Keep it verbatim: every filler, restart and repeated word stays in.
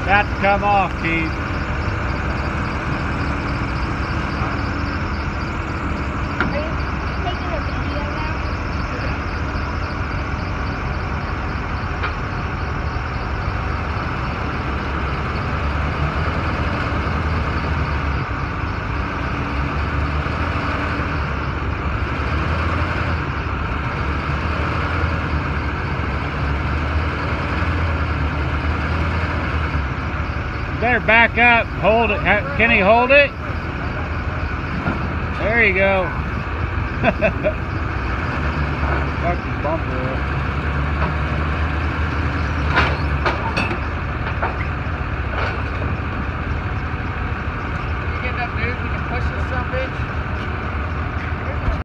About to come off, Keith. Are you taking a video now? Better back up. Hold it. Can he hold it? There you go. Fuck his bumper up. You get enough news, we can push this some bitch.